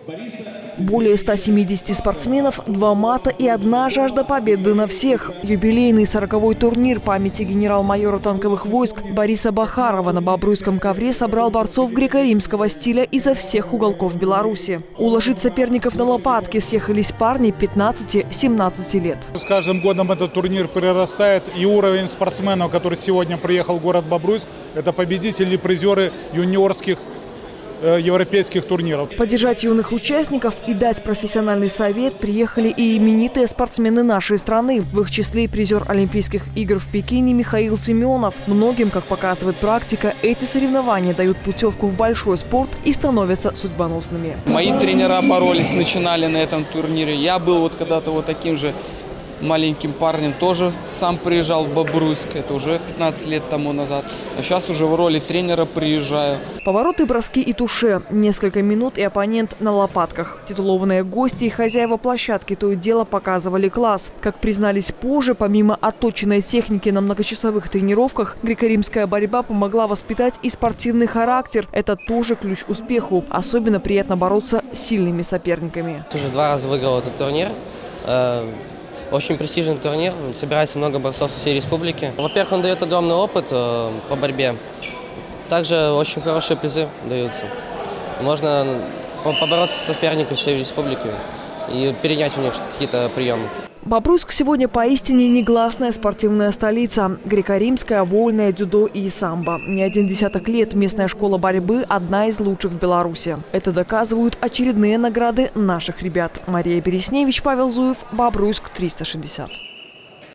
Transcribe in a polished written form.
Более 170 спортсменов, 2 мата и одна жажда победы на всех. Юбилейный 40-й турнир памяти генерал-майора танковых войск Бориса Бахарова на Бобруйском ковре собрал борцов греко-римского стиля изо всех уголков Беларуси. Уложить соперников на лопатки съехались парни 15-17 лет. С каждым годом этот турнир прирастает, и уровень спортсменов, который сегодня приехал в город Бобруйск, это победители и призеры юниорских европейских турниров. Поддержать юных участников и дать профессиональный совет приехали и именитые спортсмены нашей страны. В их числе и призер Олимпийских игр в Пекине Михаил Семенов. Многим, как показывает практика, эти соревнования дают путевку в большой спорт и становятся судьбоносными. Мои тренера боролись, начинали на этом турнире. Я был вот когда-то вот таким же маленьким парнем, тоже сам приезжал в Бобруйск, это уже 15 лет тому назад. А сейчас уже в роли тренера приезжаю. Повороты, броски и туше. Несколько минут и оппонент на лопатках. Титулованные гости и хозяева площадки то и дело показывали класс. Как признались позже, помимо отточенной техники на многочасовых тренировках, греко-римская борьба помогла воспитать и спортивный характер. Это тоже ключ к успеху. Особенно приятно бороться с сильными соперниками. Уже 2 раза выиграл этот турнир. Очень престижный турнир, собирается много борцов со всей республики. Во-первых, он дает огромный опыт по борьбе. Также очень хорошие призы даются. Можно побороться с соперниками всей республики и перенять у них какие-то приемы. Бобруйск сегодня поистине негласная спортивная столица. Греко-римская, вольная, дзюдо и самбо. Не один десяток лет местная школа борьбы – одна из лучших в Беларуси. Это доказывают очередные награды наших ребят. Мария Бересневич, Павел Зуев, Бобруйск 360.